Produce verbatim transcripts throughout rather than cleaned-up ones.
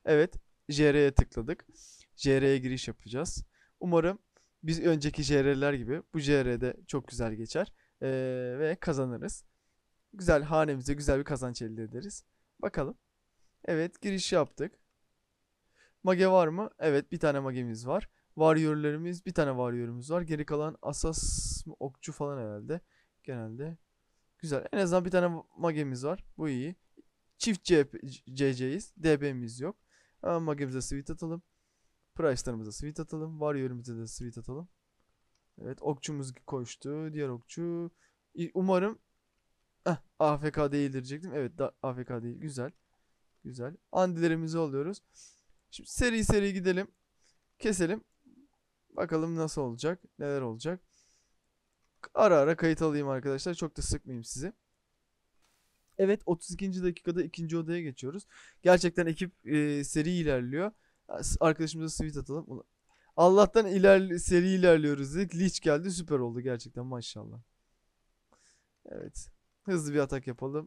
Evet, J R'ye tıkladık. J R'ye giriş yapacağız. Umarım biz önceki J R'ler gibi bu J R'de çok güzel geçer ee, ve kazanırız. Güzel hanemize güzel bir kazanç elde ederiz. Bakalım. Evet, giriş yaptık. Mage var mı? Evet, bir tane magemiz var. Warrior'larımız, bir tane warrior'umuz var. Geri kalan asas mı, okçu falan herhalde. Genelde. Güzel. En azından bir tane magemiz var. Bu iyi. Çift C C'yiz. D B'miz yok. Hemen magemize sweet atalım. Price'larımıza sweet atalım. Warrior'ımıza da sweet atalım. Evet, okçumuz koştu. Diğer okçu. Umarım eh, A F K değildir diyecektim. Evet, da, A F K değil. Güzel. Güzel. Andilerimizi alıyoruz. Şimdi seri seri gidelim. Keselim. Bakalım nasıl olacak. Neler olacak. Ara ara kayıt alayım arkadaşlar. Çok da sıkmayayım sizi. Evet, otuz ikinci dakikada ikinci odaya geçiyoruz. Gerçekten ekip e, seri ilerliyor. Arkadaşımıza sweet atalım. Allah'tan iler seri ilerliyoruz dedik. Leech geldi, süper oldu gerçekten, maşallah. Evet. Hızlı bir atak yapalım.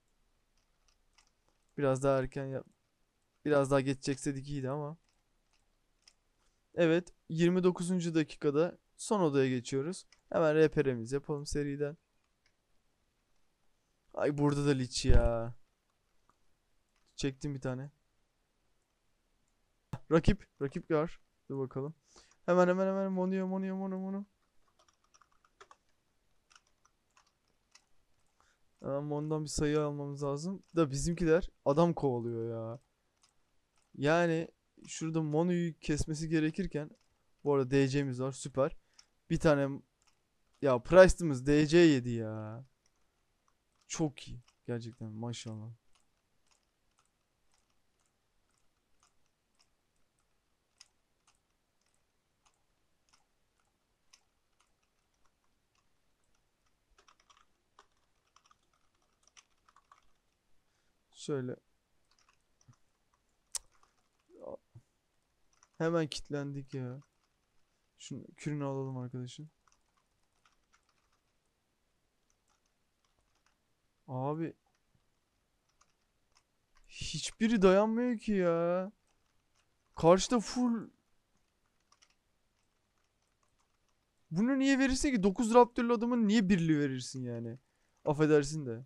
Biraz daha erken yap. Biraz daha geçecekseydik iyiydi ama. Evet, yirmi dokuzuncu dakikada son odaya geçiyoruz. Hemen R P R'mizi yapalım seriden. Ay, burada da Leech ya. Çektim bir tane. Rakip. Rakip var. Dur bakalım. Hemen hemen hemen monuyor monuyor mono mono. Hemen mondan bir sayı almamız lazım. Da bizimkiler adam kovalıyor ya. Yani şurada monoyu kesmesi gerekirken, bu arada D C'miz var, süper. Bir tane ya Price'ımız D C yedi ya. Çok iyi. Gerçekten maşallah. Şöyle hemen kilitlendik ya. Şunu kürünü alalım arkadaşım. Abi hiçbiri dayanmıyor ki ya. Karşıda full. Bunu niye verirsin ki? dokuz Raptor'lu adamın niye birliği verirsin yani? Affedersin de.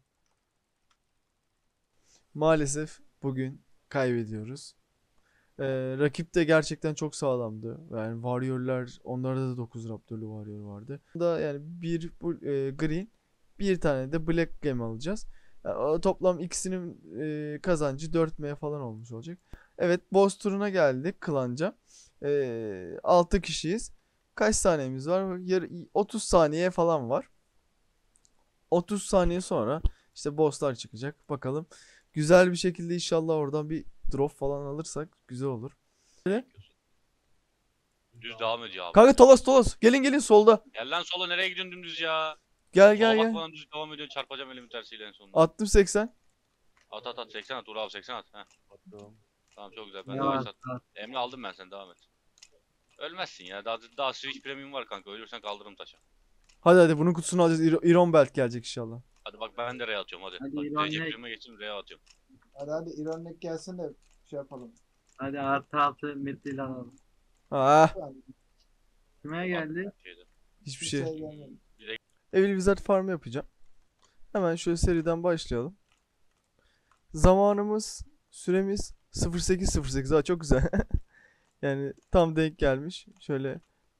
Maalesef bugün kaybediyoruz. Ee, rakip de gerçekten çok sağlamdı. Yani Warrior'lar, onlarda da dokuz Raptor'lu Warrior vardı. Da yani bir bu, e, Green, bir tane de Black Gem alacağız. Yani o toplam ikisinin e, kazancı dört M falan olmuş olacak. Evet, boss turuna geldik klanca. E, altı kişiyiz. Kaç saniyemiz var? Yar- otuz saniye falan var. otuz saniye sonra işte bosslar çıkacak. Bakalım. Güzel bir şekilde inşallah oradan bir drop falan alırsak güzel olur. Böyle. Düz devam ediyor abi. Kanka Tolos Tolos. Gelin gelin solda. Gel lan sola, nereye gidiyorsun dümdüz ya? Gel Sola gel gel. bakmadan düz devam ediyorsun, çarpacağım elimin tersiyle en sonunda. Attım seksen. At at at, seksen at Uğur abi, seksen at. Heh. Bakalım. Tamam, çok güzel, ben de Ya Vice attım. Emre aldım ben, sen devam et. Ölmezsin ya, daha daha Switch Premium var kanka, ölürsen kaldırırım taşa. Hadi hadi bunun kutusunu alacağız. İro- Iron Belt gelecek inşallah. Hadi bak, ben de R'ye atıyorum hadi. hadi Bak, D C İronek. Premium'a geçtim, R'ye atıyorum. Hadi hadi ironik gelsin de şey yapalım. Hadi artı altı midil alalım. Ah, Yani Kime At geldi? şeyde. hiçbir bir şey. şey gelmedi. Direkt Evil Wizard Farm yapacağım. Hemen şöyle seriden başlayalım. Zamanımız, süremiz sıfır sekiz sıfır sekiz. Aa, çok güzel. Yani tam denk gelmiş. Şöyle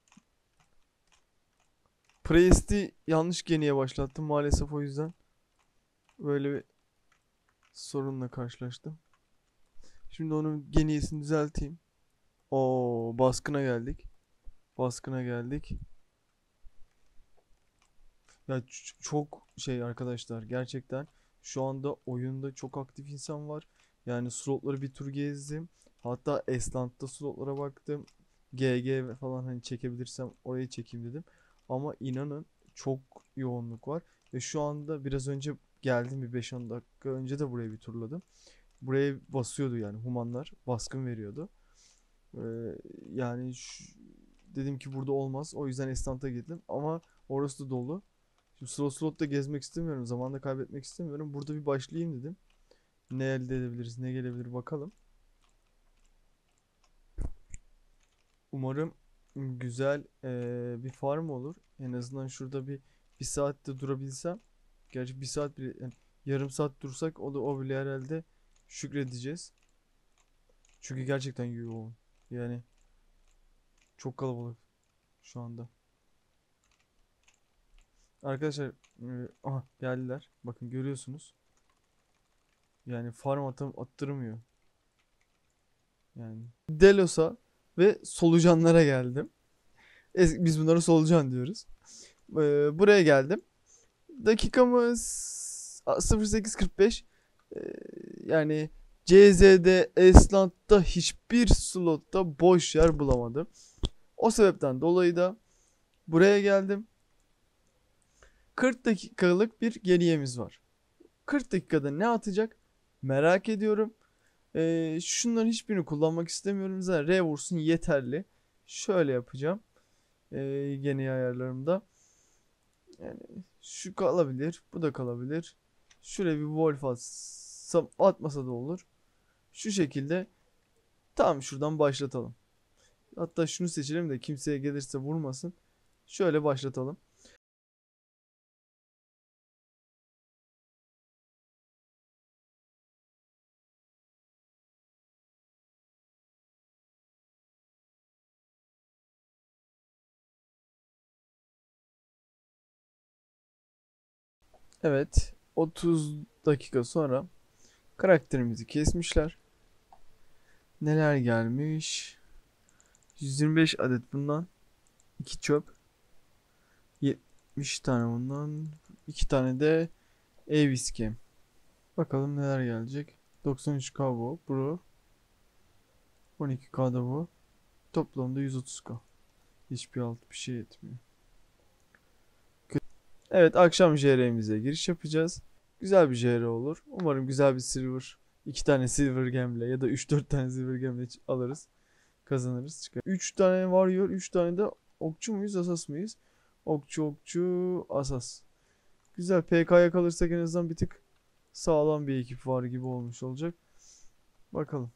Priest'i yanlış geniye başlattım maalesef, o yüzden böyle bir sorunla karşılaştım. Şimdi onun geniyesini düzelteyim. Oo, baskına geldik. Baskına geldik. Ya ç- çok şey arkadaşlar, gerçekten şu anda oyunda çok aktif insan var. Yani slotları bir tur gezdim. Hatta Esland'da slotlara baktım. G G falan, hani çekebilirsem orayı çekeyim dedim. Ama inanın çok yoğunluk var. Ve şu anda biraz önce geldim, bir beş on dakika önce de burayı bir turladım. Buraya basıyordu yani, humanlar baskın veriyordu. Ee, yani şu- dedim ki burada olmaz. O yüzden Esland'a gittim ama orası da dolu. Şimdi slow slot'ta gezmek istemiyorum. Zamanında kaybetmek istemiyorum. Burada bir başlayayım dedim. Ne elde edebiliriz, ne gelebilir bakalım. Umarım güzel eee, bir farm olur. En azından şurada bir bir saatte durabilsem. Gerçi bir saat bile yani yarım saat dursak o da o bile herhalde şükredeceğiz. Çünkü gerçekten yoğun. Yani çok kalabalık şu anda. Arkadaşlar eee, aha geldiler. Bakın görüyorsunuz. Yani farm atım attırmıyor. Yani Delos'a ve solucanlara geldim. Es- Biz bunlara solucan diyoruz. Eee, buraya geldim. Dakikamız sıfır sekiz kırk beş. Ee, yani C Z'de, Esland'da hiçbir slotta boş yer bulamadım. O sebepten dolayı da buraya geldim. kırk dakikalık bir geniyemiz var. kırk dakikada ne atacak? Merak ediyorum. Ee, şunların hiçbirini kullanmak istemiyorum. Zaten R vursun yeterli. Şöyle yapacağım. Ee, geniye ayarlarımda. Yani şu kalabilir. Bu da kalabilir. Şuraya bir wolf atsam, atmasa da olur. Şu şekilde tam şuradan başlatalım. Hatta şunu seçelim de kimseye gelirse vurmasın. Şöyle başlatalım. Evet. otuz dakika sonra karakterimizi kesmişler. Neler gelmiş? yüz yirmi beş adet bundan. iki çöp. yetmiş tane bundan. iki tane de Aviscam. Bakalım neler gelecek. doksan üç K bu. Bro. on iki K'da bu. Toplamda yüz otuz K. Hiçbir alt bir şey etmiyor. Evet, akşam J R'mize giriş yapacağız. Güzel bir J R olur. Umarım güzel bir silver. iki tane silver gemle ya da üç dört tane silver gemle alırız. Kazanırız. Çıkar. üç tane warrior, üç tane de okçu muyuz, asas mıyız? Okçu, okçu, asas. Güzel. P K'ya kalırsak en azından bir tık sağlam bir ekip var gibi olmuş olacak. Bakalım.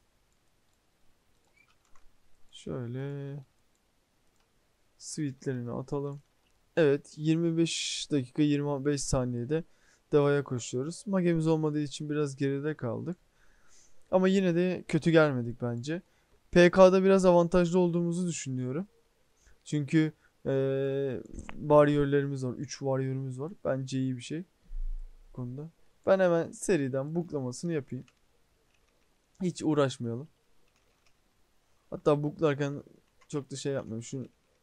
Şöyle sweetlerini atalım. Evet, yirmi beş dakika yirmi beş saniyede devaya koşuyoruz. Magemiz olmadığı için biraz geride kaldık. Ama yine de kötü gelmedik bence. P K'da biraz avantajlı olduğumuzu düşünüyorum. Çünkü eee varyorlarımız var. üç varyorumuz var. Bence iyi bir şey bu konuda. Ben hemen seriden buklamasını yapayım. Hiç uğraşmayalım. Hatta buklarken çok da şey yapmayayım. Şunu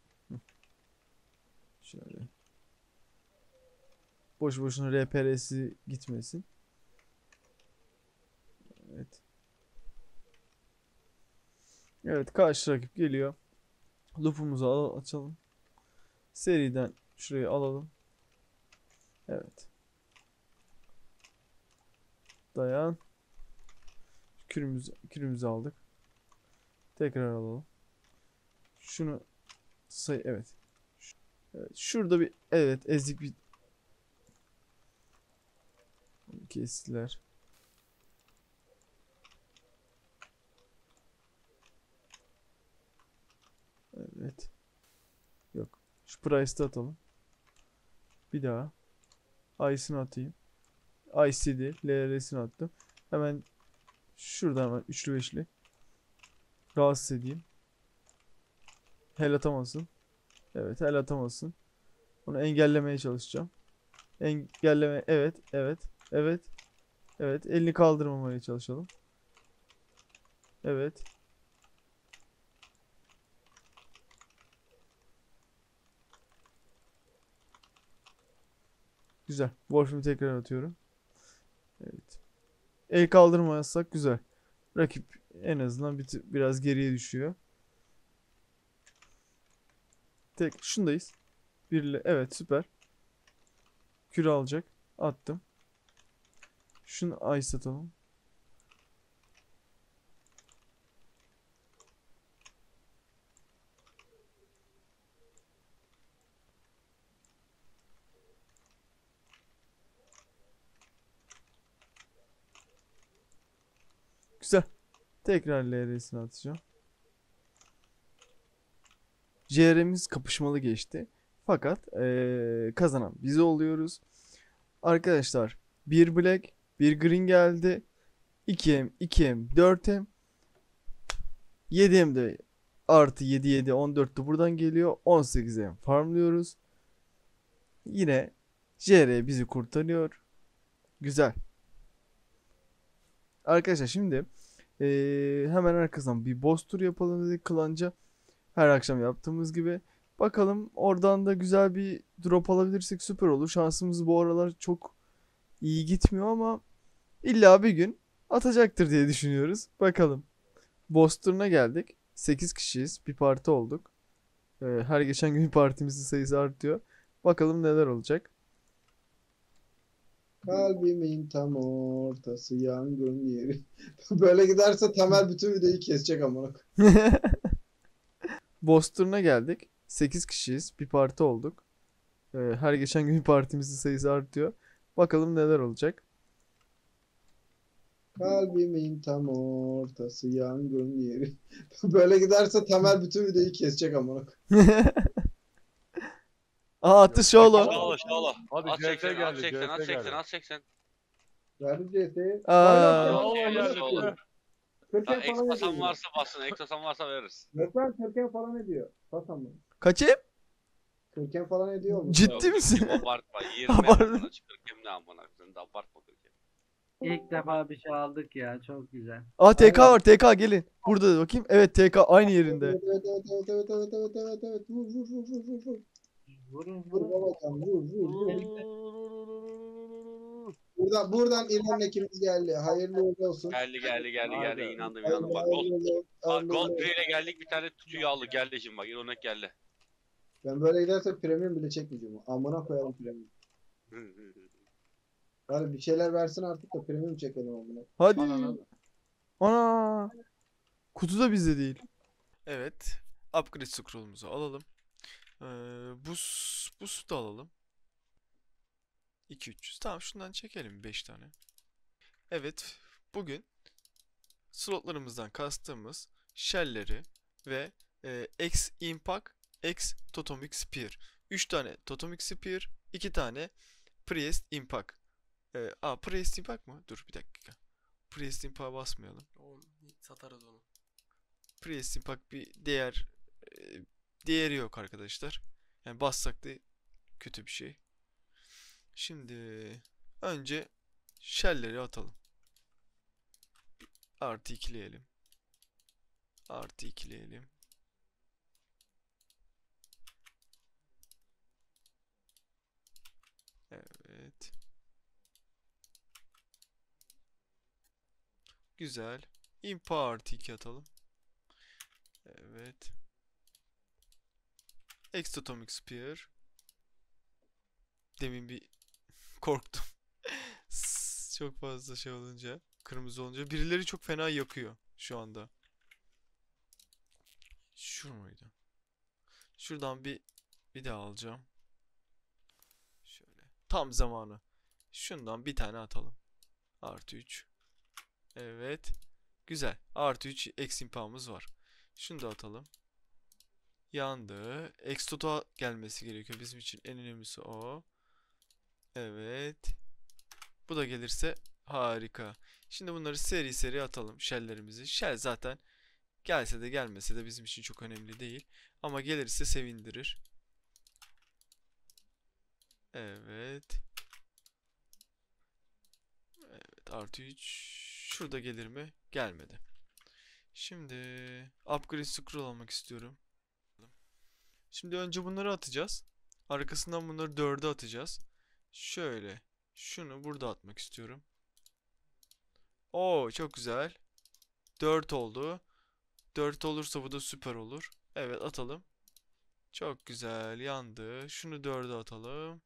şöyle. Boş boşuna R P R'si gitmesin. Evet. Evet, karşı rakip geliyor. Loop'umuzu al açalım. Seriden şurayı alalım. Evet. Dayan. Kürümüzü, kürümüzü aldık. Tekrar alalım. Şunu say evet. Ş- evet. Şurada bir evet ezik bir kestiler. Evet. Yok. Şu price'ı atalım. Bir daha. Ice'ını atayım. I C D. L R'sini attım. Hemen şuradan hemen üçlü beşli. Rahatsız edeyim. Hel atamasın. Evet, hel atamasın. Onu engellemeye çalışacağım. Engelleme. Evet. Evet. Evet. Evet. Elini kaldırmamaya çalışalım. Evet. Güzel. Wolf'ümü tekrar atıyorum. Evet. El kaldırmazsak güzel. Rakip en azından bir, tı- biraz geriye düşüyor. Tek şundayız. Birle. Evet, süper. Küre alacak. Attım. Şunu ice atalım. Güzel. Tekrar L R'sini atacağım. J R'miz kapışmalı geçti. Fakat eee, kazanan biz oluyoruz. Arkadaşlar bir black, bir green geldi. iki M, iki M, dört M. yedi M de artı yedi, yedi, on dört de buradan geliyor. on sekiz M farmlıyoruz. Yine J R bizi kurtarıyor. Güzel. Arkadaşlar şimdi eee, hemen arkasından bir boss tur yapalım dedik klanca. Her akşam yaptığımız gibi. Bakalım oradan da güzel bir drop alabilirsek süper olur. Şansımız bu aralar çok iyi gitmiyor ama illa bir gün atacaktır diye düşünüyoruz. Bakalım. Boss turuna geldik. sekiz kişiyiz. Bir parti olduk. Ee, her geçen gün partimizin sayısı artıyor. Bakalım neler olacak. Kalbimin tam ortası yangın yeri. Böyle giderse Tamer bütün videoyu kesecek amına koyayım. Boss turuna geldik. sekiz kişiyiz. Bir parti olduk. Ee, her geçen gün partimizin sayısı artıyor. Bakalım neler olacak. Kalbimin tam ortası yangın yeri. Böyle giderse Tamer bütün videoyu kesecek amına koyayım. Aa atış oğlu. Şala şala. Hadi At C F seksen, at geldi, seksen, at C F seksen, geldi. at seksen. Verdi C S'yi. Aa. Allah helal Allah. olsun. Kırken Ha, falan ekstrasan ediyor. varsa bassın, ekstrasan varsa veririz. Resmen kırken falan ediyor. Bas amına. Kaçayım? Kırken falan ediyor mu? Ciddi misin? Abartma, yirmi Abart- amına çıkırken ne amına sen de abartma kırken. İlk defa bir şey aldık ya. Çok güzel. Aa T K var T K gelin. Burada da bakayım. Evet T K aynı yerinde. Evet evet evet evet evet evet evet evet evet. Vur vur vur vur vur vur. Vurun Vur vurun. babacan vur vur vur. Buradan buradan İrfan ekibimiz geldi. Hayırlı uğurlu olsun. Geldi geldi geldi geldi Hadi. inandım Hayırlı inandım bak. hayırlı Gold, uğurlu, bak hayırlı Gold uğurlu. Pre ile geldik bir tane tüy aldı geldi şimdi bak İronek geldi. Ben böyle giderse premium bile çekmeyeceğim. Amına koyalım premium. Hadi bir şeyler versin artık da premium çekelim amına. Hadi. Ananı. Ana. Kutu da bizde değil. Evet. Upgrade scroll'umuzu alalım. Ee, buz, buz da alalım. iki üç yüz. Tamam şundan çekelim beş tane. Evet. Bugün slotlarımızdan kastığımız shell'leri ve e, X Impact, X Totomic Spear. üç tane Totomic Spear, iki tane Priest Impact. Ee, aa Priest Impact mı? Dur bir dakika. Priest Impact'a basmayalım. O, satarız onu. Priest Impact bir değer e, değeri yok arkadaşlar. Yani bassak da kötü bir şey. Şimdi önce shell'leri atalım. Artı ikileyelim. Artı ikileyelim. Evet. Güzel. Impa artı iki atalım. Evet. Extotomic Spear. Demin bir korktum. S- Çok fazla şey olunca, kırmızı olunca birileri çok fena yakıyor şu anda. Şu muydu? Şuradan bir bir daha alacağım. Şöyle. Tam zamanı. Şundan bir tane atalım. Artı üç. Evet. Güzel. Artı üç eksi impağımız var. Şunu da atalım. Yandı. Extoto gelmesi gerekiyor. Bizim için en önemlisi o. Evet. Bu da gelirse harika. Şimdi bunları seri seri atalım. Shell'lerimizi. Shell zaten gelse de gelmese de bizim için çok önemli değil. Ama gelirse sevindirir. Evet. Evet. Artı üç. Şurada gelir mi? Gelmedi. Şimdi upgrade scroll almak istiyorum. Şimdi önce bunları atacağız. Arkasından bunları dörde atacağız. Şöyle. Şunu burada atmak istiyorum. Oo çok güzel. dört oldu. dört olursa bu da süper olur. Evet atalım. Çok güzel yandı. Şunu dörde atalım.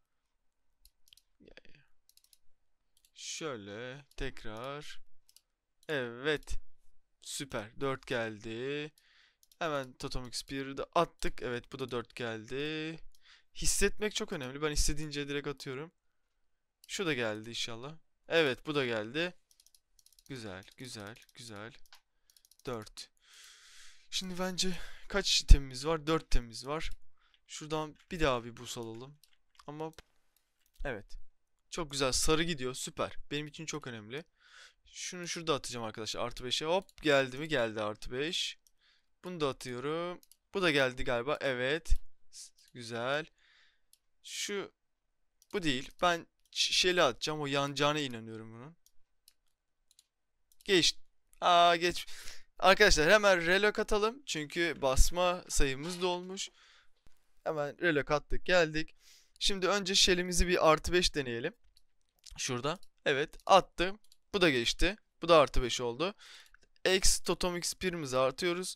Şöyle tekrar. Evet. Süper. dört geldi. Hemen Totomic Spear'ı da attık. Evet bu da dört geldi. Hissetmek çok önemli. Ben istediğince direkt atıyorum. Şu da geldi inşallah. Evet bu da geldi. Güzel güzel güzel. dört. Şimdi bence kaç itemimiz var? dört itemimiz var. Şuradan bir daha bir boost alalım. Ama evet. Çok güzel. Sarı gidiyor. Süper. Benim için çok önemli. Şunu şurada atacağım arkadaşlar. Artı beşe. Hop, geldi mi? Geldi artı beş. Bunu da atıyorum. Bu da geldi galiba. Evet. Güzel. Şu bu değil. Ben şeli atacağım. O yanacağına inanıyorum bunun. Geç. Aa, geç. Arkadaşlar hemen relok atalım. Çünkü basma sayımız dolmuş. Hemen relok attık. Geldik. Şimdi önce şelimizi bir artı beş deneyelim. Şurada. Evet. Attım. Bu da geçti. Bu da artı beş oldu. X totem X birimizi artıyoruz.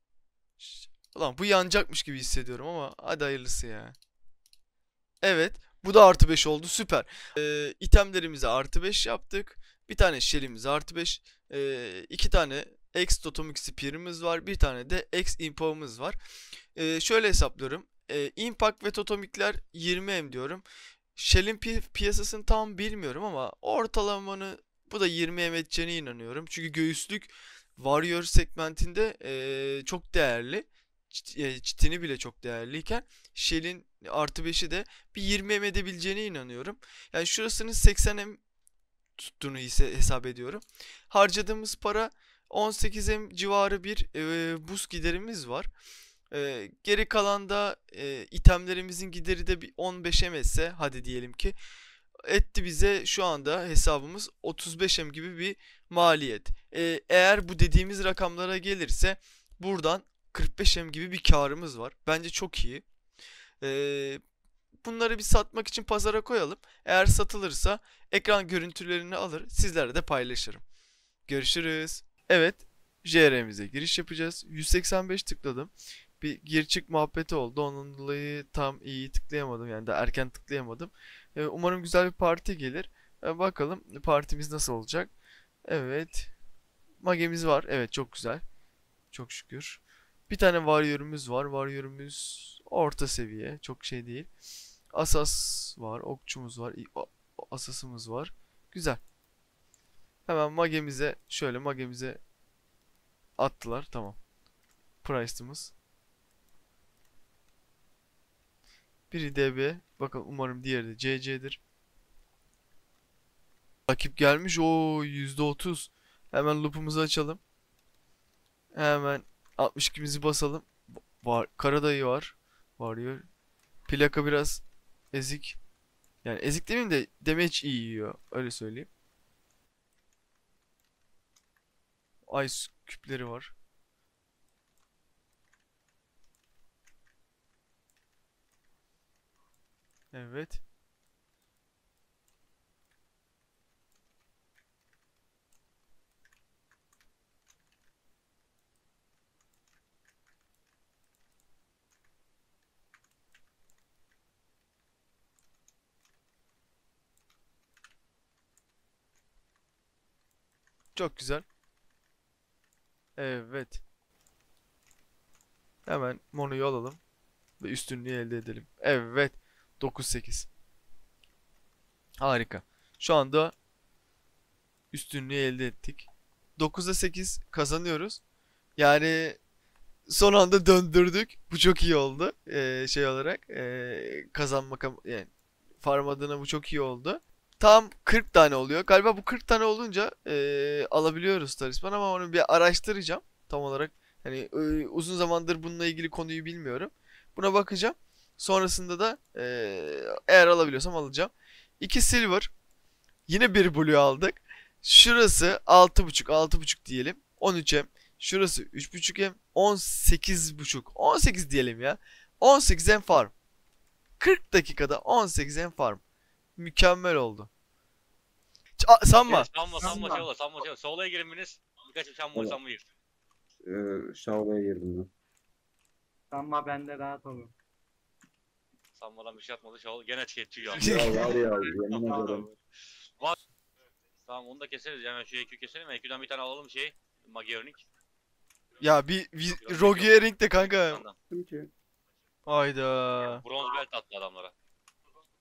Ulan bu yanacakmış gibi hissediyorum ama hadi hayırlısı ya. Evet. Bu da artı beş oldu. Süper. Ee, itemlerimizi artı beş yaptık. Bir tane shell'imiz artı beş. Ee, iki tane X totem X birimiz var. Bir tane de X impact'ımız var. Ee, şöyle hesaplıyorum. Ee, impact ve totemikler yirmi M diyorum. Shell'in pi piyasasını tam bilmiyorum ama ortalamanı bu da yirmi M edeceğine inanıyorum. Çünkü göğüslük Warrior segmentinde ee, çok değerli. Çitini bile çok değerliyken Shell'in artı beşi de bir yirmi M edebileceğine inanıyorum. Yani şurasının seksen M tuttuğunu ise hesap ediyorum. Harcadığımız para on sekiz M civarı bir e, buz giderimiz var. E, geri kalan da e, itemlerimizin gideri de bir on beş M etse hadi diyelim ki etti bize şu anda hesabımız otuz beş M gibi bir maliyet. E, eğer bu dediğimiz rakamlara gelirse buradan kırk beş M gibi bir karımız var. Bence çok iyi. Ee, bunları bir satmak için pazara koyalım. Eğer satılırsa ekran görüntülerini alır, sizlerle de paylaşırım. Görüşürüz. Evet, J R'mize giriş yapacağız. yüz seksen beş tıkladım. Bir gir çık muhabbeti oldu. Onun dolayı tam iyi tıklayamadım. Yani de erken tıklayamadım. Ee, umarım güzel bir parti gelir. Ee, bakalım partimiz nasıl olacak. Evet. Magemiz var. Evet, çok güzel. Çok şükür. Bir tane Warrior'ımız var. Warrior'ımız orta seviye. Çok şey değil. Asas var. Okçumuz var. Asasımız var. Güzel. Hemen magemize şöyle magemize attılar. Tamam. Price'ımız. Biri D B. Bakın umarım diğeri de C C'dir. Rakip gelmiş. O yüzde otuz. Hemen loop'umuzu açalım. Hemen altmış ikimizi basalım. Var, Karadayı var. Varıyor. Plaka biraz ezik. Yani ezik demeyeyim de damage iyi yiyor. Öyle söyleyeyim. Ice küpleri var. Evet. Çok güzel. Evet. Hemen Mono'yu alalım. Ve üstünlüğü elde edelim. Evet. dokuz sekiz. Harika. Şu anda üstünlüğü elde ettik. dokuza sekiz kazanıyoruz. Yani son anda döndürdük. Bu çok iyi oldu. Ee, şey olarak. Ee, kazanmak yani farm adına bu çok iyi oldu. Tam kırk tane oluyor. Galiba bu kırk tane olunca ee, alabiliyoruz talisman ama onu bir araştıracağım. Tam olarak hani ee, uzun zamandır bununla ilgili konuyu bilmiyorum. Buna bakacağım. Sonrasında da ee, eğer alabiliyorsam alacağım. iki silver. Yine bir blue aldık. Şurası altı buçuk altı buçuk diyelim. on üç M. Şurası üç buçuk M. on sekiz buçuk. on sekiz diyelim ya. on sekiz M farm. kırk dakikada on sekiz M farm. Mükemmel oldu. Ç- sanma. Sanma sanma Sanma. şey ola sanma şey ola. Solaya girin biriniz. Birkaç bir sanma Tamam. sanma gir. Ee, Şavlaya girdim ben. Ama bende rahat olun. Sanmadan bir şey yapmadı. Şey ol. Gene tüketiyor ya. Ya var ya yemin ederim. Var. Tamam onu da keseriz. Yani şu E Q keselim. E Q'dan bir tane alalım şey. Magionik. Ya bir, bir Rogue Ring de kanka. Kim ki? Hayda. Bronz belt attı adamlara.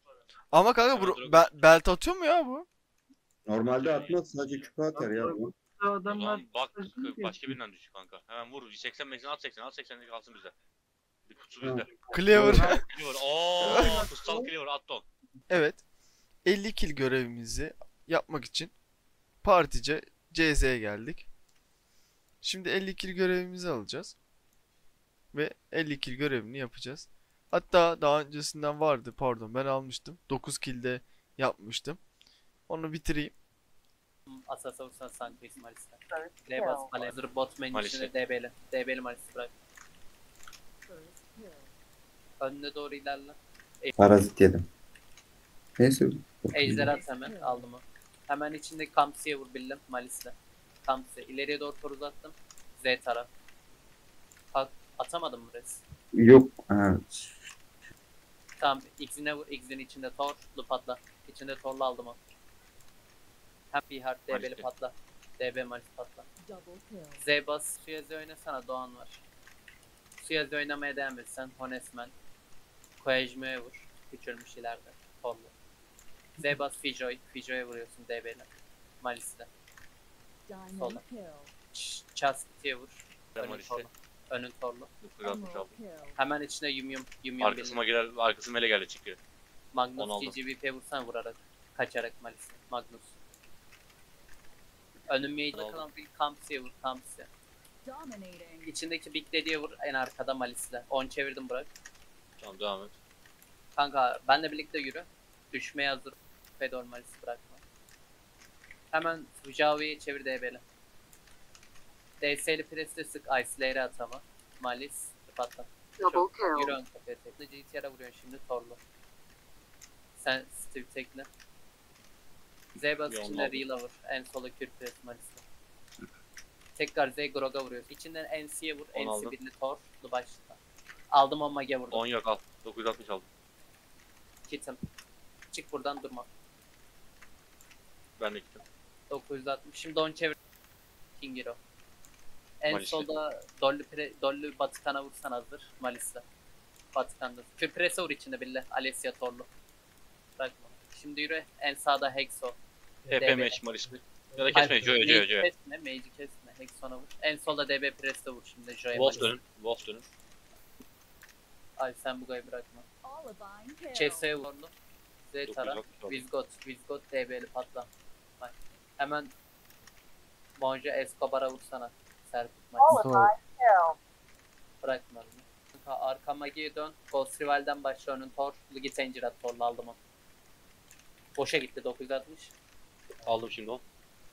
Ama kanka bu be- belt atıyor mu ya bu? Normalde atmaz sadece küpe atar ya bu. O O adamlar zaman bak stratejik başka yapıyor. birinden düş kanka. Hemen vur. seksen seksen at seksen at seksen kalsın bizde. Bir kutusu Ha. bizde. Cleaver. Cleaver. Ooo kutsal Cleaver at don. Evet. elli kill görevimizi yapmak için partice C Z'ye geldik. Şimdi elli kill görevimizi alacağız. Ve elli kill görevini yapacağız. Hatta daha öncesinden vardı. Pardon, ben almıştım. dokuz kill de yapmıştım. Onu bitireyim. Assassin Sanchez Malis'te. Rebas Palazır Botman Malis'te. içinde D B'li. D B'li Malis bırak. Önüne doğru ilerle. Parazit yedim. Neyse. Ejder at hemen. Aldım o. Hemen içinde Kamsi'ye vur bildim. Malis'le. Kamsi. İleriye doğru tor uzattım. Z taraf. Kalk. Atamadım mı res? Yok. Ha. Tamam. X'ine vur. X'in içinde torlu patla. İçinde torlu aldım o. Hem bir hard D B'li Malis'te. patla. D B Malis patla. Z bas. Suyazi oynasana, Doğan var. Suyazi oynamaya devam etsen. Honesman. Koyajma'ya vur. Küçülmüş ileride. Torlu. Z bas Fijoy. Fijoy'a vuruyorsun D B'li. Malis'le. Sola. Ç- Chastity'ye vur. Önün Malis'te. torlu. Önün torlu. dokuz yüz altmış aldım. Hemen içine yum yum yum yum Arkasıma girer. Arkası mele geldi çıkıyor. onu Magnus aldım. G G V P vursan vurarak. Kaçarak Malis'le. Magnus. Önün mage'de aldım. kalan bir Kampsi'ye vur. Kampsi. İçindeki Big Daddy'ye vur. En arkada Malis'le. on çevirdim bırak. Tamam devam et. Kanka benle birlikte yürü. Düşmeye hazır. Fedor Malis'i bırakma. Hemen Javi'yi çevir D B'li. D S'li presle sık. Ice'leri atama. Malis patla. Çok. Yürü ön kapıya tekle. G T R'a vuruyorsun şimdi torlu. Sen Steve tekle. Z-Bas Bir içinde olmadı. Reel'a vur. En sola kür pres Malis'le. Tekrar Z Grog'a vuruyorsun. İçinden N C'ye vur. On N C aldım. birli torlu başla. Aldım o mage vurdum. on yok al. dokuz yüz altmış aldım. Kitim. Çık buradan durma. Ben de gittim. dokuz yüz altmış. Şimdi on çevir. King Hero. En Malis'le. solda Dolly, pre, Dolly Batıkan'a vursan hazır. Malis'le. Batıkan'da. Kür prese vur içinde bille. Alessia Torlu. Bırakma. Şimdi yürü. En sağda Hexo. T P meç Maris. Ya da kesme. Joy Joy Joy. Kesme. Mage'i kesme. Hexon'a vur. En solda D B Press'te vur şimdi. Joy'a Wolf Malis'le. dönün. Wolf dönün. Ay sen bu gayı bırakma. Chess'e vurdu. Z tara. dokuz yüz altmış aldım. Vizgot. Vizgot D B'li patla. Bak. Hemen Monja Escobar'a vursana. Serput Malis. Bırakma onu. Kanka arka Magi'ye dön. Ghost Rival'den başla önün Thor. Git Engirat Thor'la aldım onu. Boşa gitti dokuz yüz altmış. Aldım şimdi on.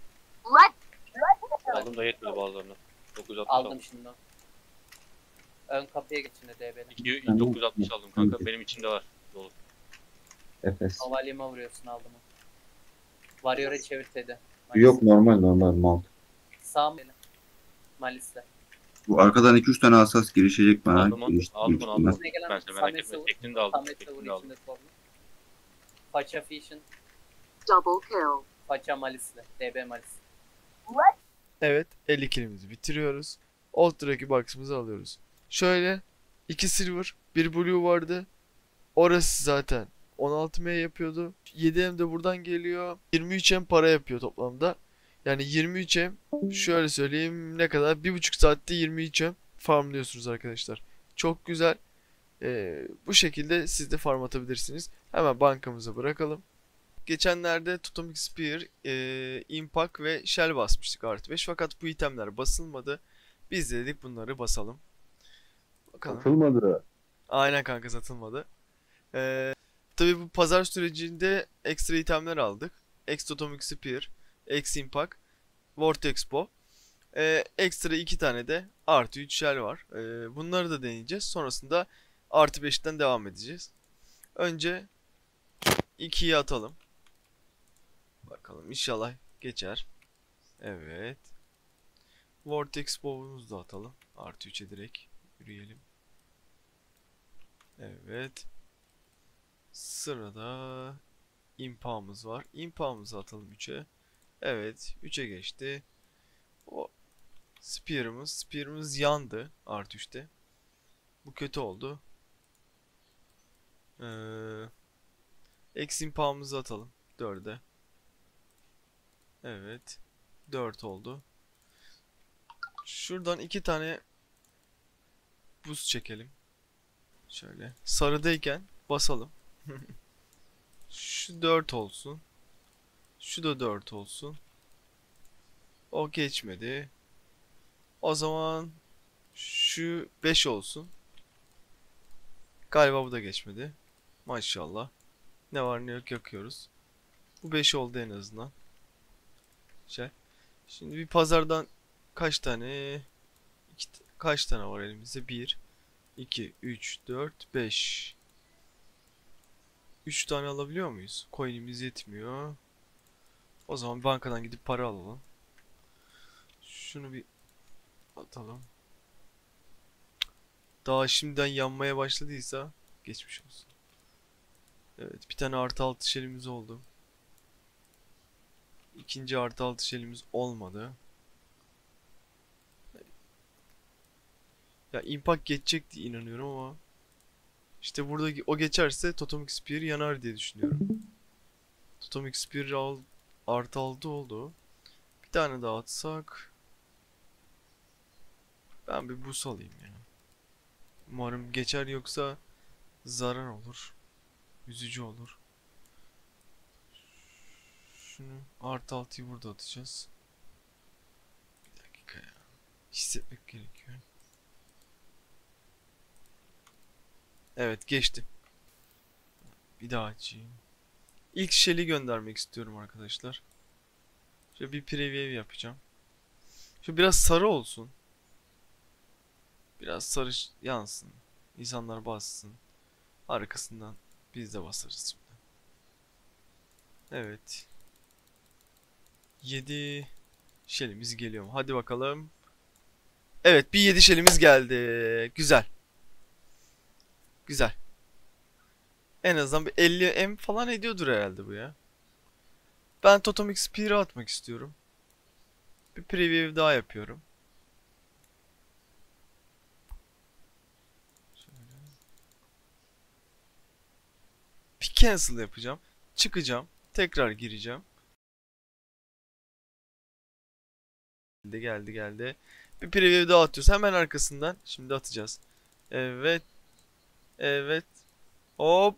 Aldım da yetmedi bazılarına. dokuz yüz altmış Aldım aldım. şimdi onu. Ön kapıya geç şimdi D B'li. İki- dokuz yüz altmış aldım kanka. Benim içimde var. Dolu. Efes. Havalyıma vuruyorsun aldım onu. Warrior'a çevir dedi. Yok normal normal mal. Sağ mı? Malis'le. Bu arkadan iki üç tane asas girişecek bana. Aldım onu. Giriş- Aldım onu aldım. Üstüne gelen Ben seni merak Samet'e etme. vur. Tekniğini de aldım. Samet'e Tekniğini vur de aldım. içinde torlu. Pacha Fission. Double kill. Pacha Malis'le. D B Malis. Evet, elli killimizi bitiriyoruz. Ultra'daki box'ımızı alıyoruz. Şöyle iki silver, bir blue vardı. Orası zaten on altı M yapıyordu. yedi M de buradan geliyor. yirmi üç M para yapıyor toplamda. Yani yirmi üç M şöyle söyleyeyim ne kadar? bir buçuk saatte yirmi üç M farmlıyorsunuz arkadaşlar. Çok güzel. Ee, bu şekilde siz de farm atabilirsiniz. Hemen bankamıza bırakalım. Geçenlerde Totemic Spear, e, Impact ve Shell basmıştık artı beş. Fakat bu itemler basılmadı. Biz de dedik bunları basalım. Bakalım. Atılmadı. Aynen kanka, satılmadı. Ee, tabii bu pazar sürecinde ekstra itemler aldık. X Totemic Spear, X Impact, Vortex Bow. Ee, ekstra iki tane de artı üç Shell var. Ee, bunları da deneyeceğiz. Sonrasında artı beşten devam edeceğiz. Önce ikiyi atalım. Bakalım inşallah geçer. Evet. Vortex Bow'umuzu da atalım. Artı üçe direkt yürüyelim. Evet. Sırada impağımız var. İmpağımızı atalım üçe. Evet. üçe geçti. O Spear'ımız. Spear'ımız yandı. Artı üçte. Bu kötü oldu. Ee, Eksi impağımızı atalım. dörde. Evet. dört oldu. Şuradan iki tane buz çekelim. Şöyle. Sarıdayken basalım. Şu dört olsun. Şu da dört olsun. O geçmedi. O zaman şu beş olsun. Galiba bu da geçmedi. Maşallah. Ne var ne yok yakıyoruz. Bu beş oldu en azından. Güzel. Şimdi bir pazardan kaç tane iki, kaç tane var elimizde? bir iki üç dört beş. üç tane alabiliyor muyuz? Coin'imiz yetmiyor. O zaman bankadan gidip para alalım. Şunu bir atalım. Daha şimdiden yanmaya başladıysa geçmiş olsun. Evet, bir tane artı altı şelimiz oldu. İkinci artı altı şelimiz olmadı. Ya impact geçecek diye inanıyorum ama işte burada o geçerse Totem Spear yanar diye düşünüyorum. Totem Spear al, artı altı oldu. Bir tane daha atsak. Ben bir boost alayım ya. Umarım geçer, yoksa zarar olur. Üzücü olur. Şunu artı altıyı burada atacağız. Bir dakika ya. Hissetmek gerekiyor. Evet, geçti. Bir daha açayım. İlk shell'i göndermek istiyorum arkadaşlar. Şöyle bir preview yapacağım. Şu biraz sarı olsun. Biraz sarı yansın. İnsanlar bassın. Arkasından biz de basarız şimdi. Evet. yedi shell'imiz geliyor mu? Hadi bakalım. Evet, bir yedi shell'imiz geldi. Güzel. Güzel. En azından bir elli M falan ediyordur herhalde bu ya. Ben Totem Spear'ı atmak istiyorum. Bir preview daha yapıyorum. Şöyle. Bir cancel yapacağım. Çıkacağım. Tekrar gireceğim. Geldi geldi geldi. Bir preview daha atıyoruz. Hemen arkasından. Şimdi atacağız. Evet. Evet. Hop.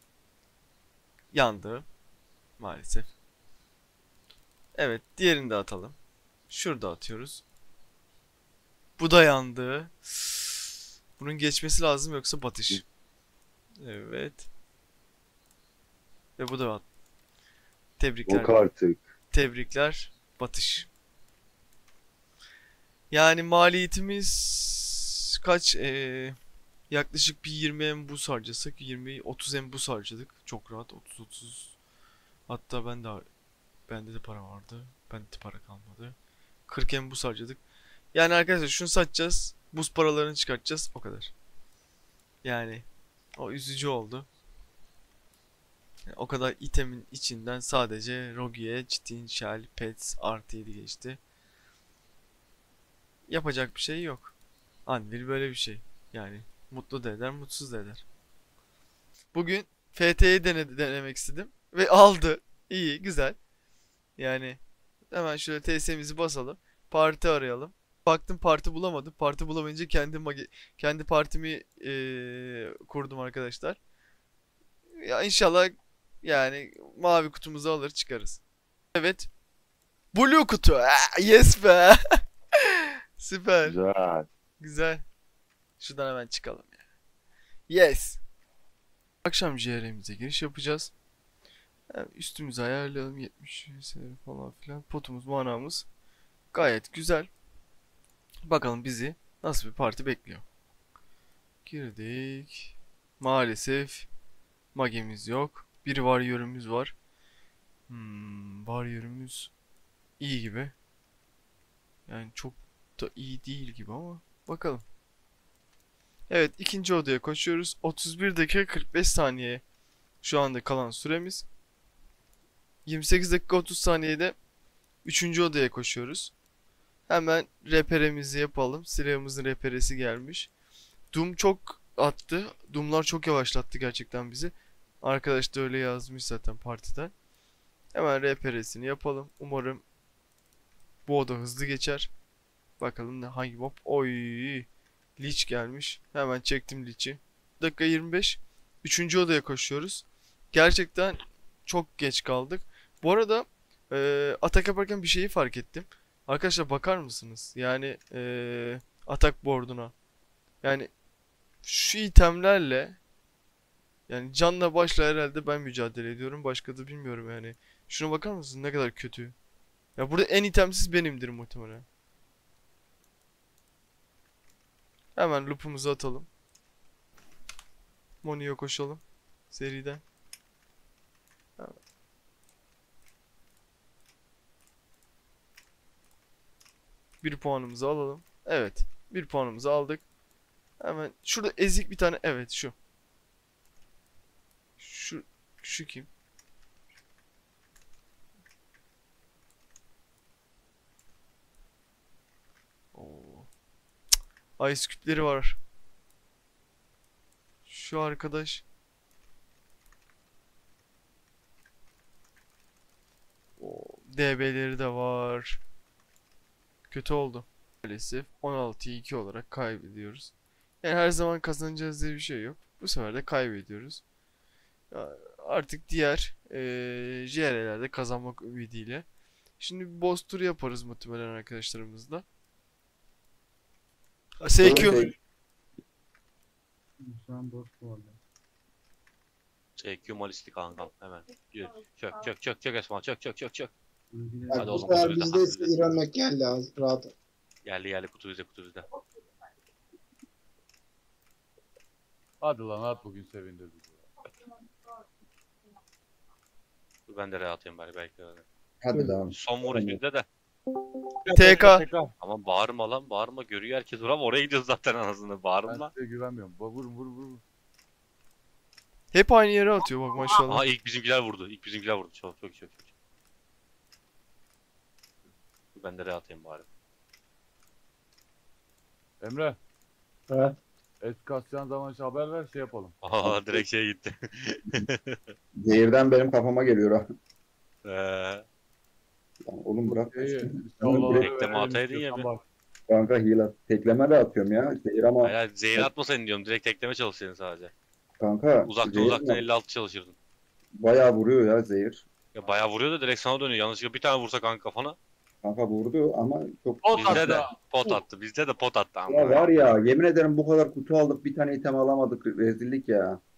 Yandı. Maalesef. Evet. Diğerini de atalım. Şurada atıyoruz. Bu da yandı. Bunun geçmesi lazım, yoksa batış. Evet. Ve bu da at. Tebrikler. Yok artık. Tebrikler. Batış. Yani maliyetimiz kaç? Ee, yaklaşık bir yirmi M boost harcasak, yirmi otuz M boost harcadık. Çok rahat. otuz otuz. Hatta ben de bende de para vardı. Bende de para kalmadı. kırk M boost harcadık. Yani arkadaşlar şunu satacağız. Boost paralarını çıkartacağız. O kadar. Yani o üzücü oldu. Yani o kadar itemin içinden sadece Rogier, Chitin, Shell, Pets, artı yedi geçti. Yapacak bir şey yok. Anvil böyle bir şey. Yani mutlu da eder, mutsuz da eder. Bugün F T'yi dene denemek istedim. Ve aldı. İyi, güzel. Yani hemen şöyle T S'mizi basalım. Parti arayalım. Baktım parti bulamadım. Parti bulamayınca kendi magi kendi partimi ee, kurdum arkadaşlar. Ya inşallah yani mavi kutumuzu alır çıkarız. Evet. Blue kutu. Ah, yes be. Süper. Güzel. Güzel. Şuradan hemen çıkalım ya. Yes. Akşam J R'mize giriş yapacağız. Yani üstümüzü ayarlayalım. yetmiş falan filan. Potumuz, manamız gayet güzel. Bakalım bizi nasıl bir parti bekliyor. Girdik. Maalesef magemiz yok. Bir warrior'ımız var. Hmm, warrior'ımız iyi gibi. Yani çok da iyi değil gibi ama bakalım. Evet, ikinci odaya koşuyoruz. otuz bir dakika kırk beş saniye şu anda kalan süremiz. yirmi sekiz dakika otuz saniyede üçüncü odaya koşuyoruz. Hemen reperemizi yapalım. Silahımızın reperesi gelmiş. Doom çok attı. Doom'lar çok yavaşlattı gerçekten bizi. Arkadaş da öyle yazmış zaten partiden. Hemen reperesini yapalım. Umarım bu oda hızlı geçer. Bakalım ne hangi mob? Oy. Lich gelmiş. Hemen çektim Lich'i. Dakika yirmi beş. Üçüncü odaya koşuyoruz. Gerçekten çok geç kaldık. Bu arada eee, atak yaparken bir şeyi fark ettim. Arkadaşlar bakar mısınız? Yani eee, atak board'una. Yani şu itemlerle yani canla başla herhalde ben mücadele ediyorum. Başka da bilmiyorum yani. Şuna bakar mısın? Ne kadar kötü. Ya burada en itemsiz benimdir muhtemelen. Hemen loop'umuzu atalım. Moni'ye koşalım. Seriden. Hemen. Bir puanımızı alalım. Evet. Bir puanımızı aldık. Hemen şurada ezik bir tane. Evet şu. Şu şu kim? Oo. Ice kütleri var. Şu arkadaş. Oo, D B'leri de var. Kötü oldu. Maalesef on altıya iki olarak kaybediyoruz. Yani her zaman kazanacağız diye bir şey yok. Bu sefer de kaybediyoruz. Ya artık diğer eee J R'lerde kazanmak ümidiyle. Şimdi bir boss tur yaparız muhtemelen arkadaşlarımızla. S Q. Şu an boş bu arada. S Q malisti kankam hemen. Yürü. Çök çök çök çök Esma çök çök çök çök. Bilgiler- Bak Hadi bu oğlum, sefer kutu bizde, bizde hadi ise bizde. İran Mek geldi az rahat ol. Geldi geldi kutu bizde kutu bizde. Hadi lan at bugün sevindir bizi. Dur ben de rahatayım bari belki öyle. Hadi devam. Son vuruş bizde de. T K. Ama bağırma lan bağırma görüyor herkes dur ama oraya gidiyoruz zaten anasını Ben bağırma. size güvenmiyorum. Bak vur vur vur. Hep aynı yere atıyor bak maşallah. Aha ilk bizimkiler vurdu. İlk bizimkiler vurdu. Çok çok çok çok. Dur ben de rahatayım bari. Emre. Evet. Es kasacağın zaman şu haber ver şey yapalım. Aha direkt şeye gitti. Zehirden benim kafama geliyor ha. Eee Lan oğlum bırak. Şeyi, Tamam, inşallah direkt tekleme verelim ataydın ya istiyorsan bir. bak. Kanka hile. Tekleme de atıyorum ya. Zehir ama hayır zehir atmasaydın diyorum direkt tekleme çalışsaydın sadece. kanka Uzaktan zehir uzaktan mi? elli altı çalışırdın. Bayağı vuruyor ya zehir. Ya bayağı vuruyor da direkt sana dönüyor. Yanlışlıkla bir tane vursa kanka kafana. Kanka vurdu ama çok... Pot Bizde attı. de pot attı. Bizde de pot attı ama. Ya var ya yemin ederim bu kadar kutu aldık bir tane item alamadık rezillik ya.